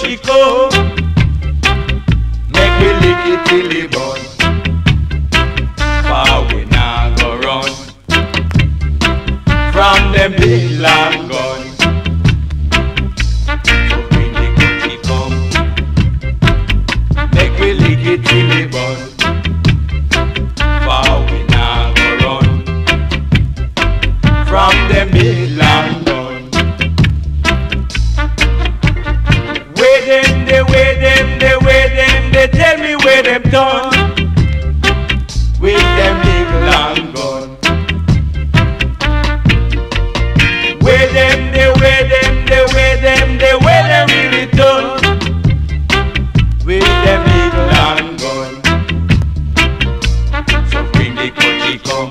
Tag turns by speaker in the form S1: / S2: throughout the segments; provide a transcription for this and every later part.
S1: Chico. Make we lick it till it burn. Far we nah go run from them big long guns. So bring the Gucci come. Make we lick it till it burn. Far we nah go run from them big long guns. Where them, they tell me where them done with them big long gun. Where them, they really done with them big long gun. So bring the Gucci come,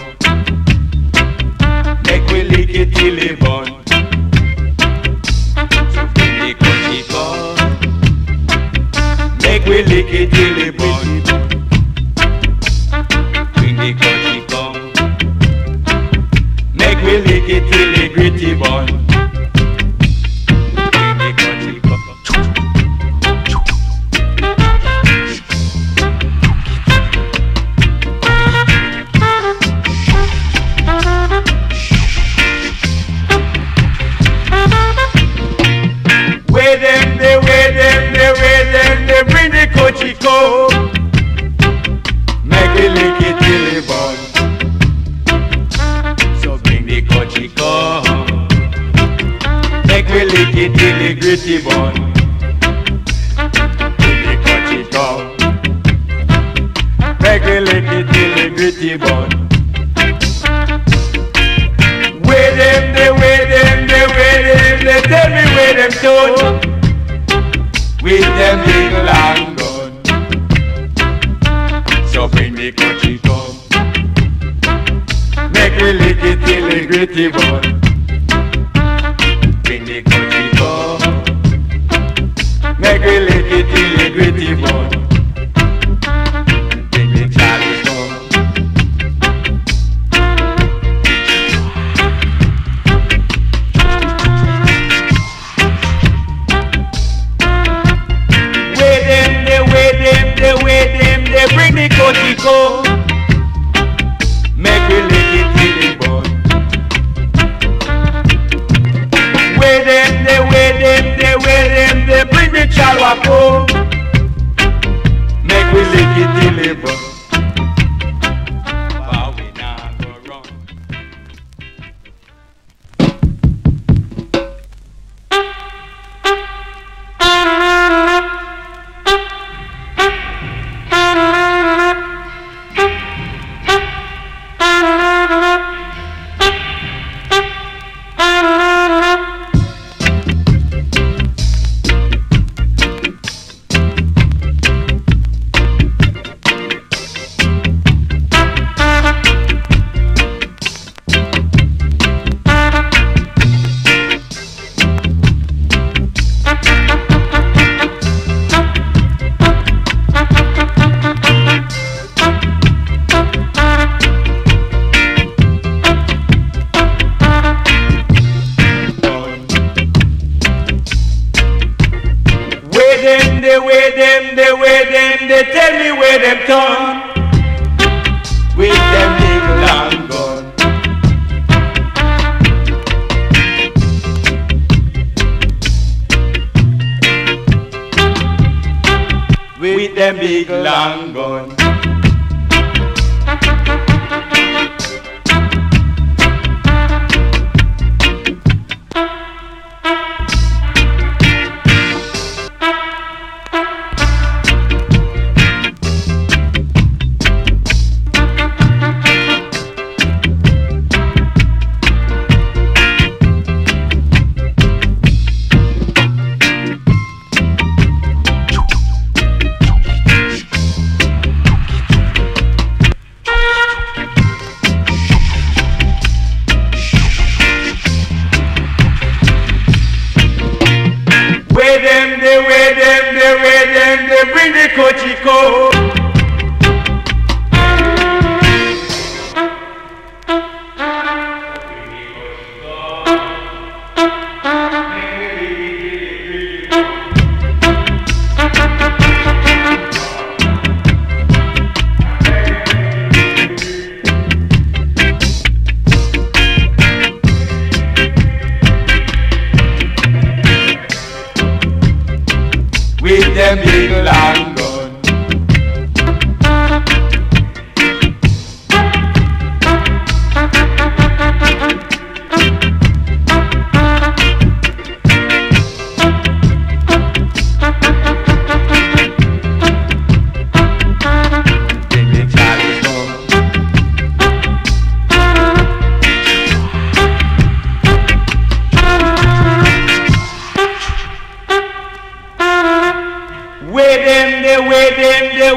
S1: make we lick it till it burn. So bring the Gucci come, make we lick it till it burn. Bring the Gucci come, make we lick it till the gritty bun. Bring the Gucci come. Where them, they bring the Gucci come. Make we lick it till it burn. So bring the Gucci come, make we lick it till the gritty bun. Bring the Gucci come, make we lick it till the gritty bun. Where them, they tell me where them done with them big long gun. So bring the Gucci come, make we lick it till the gritty bun. Bring the Gucci come, make we lick it till the gritty bun. Bring the Charlie come. They bring the Gucci come, make we lick it till it burn. Where them, they bring the Chalwa come, make we lick it till it burn. Wow, we nah go run. They tell me where them done with them big long gun. With them big long gun.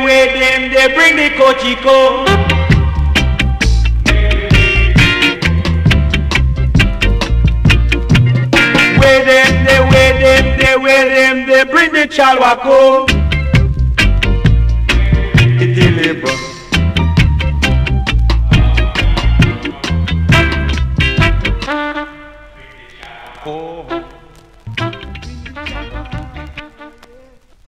S1: them, they bring the cochico. They bring the chalwako. It's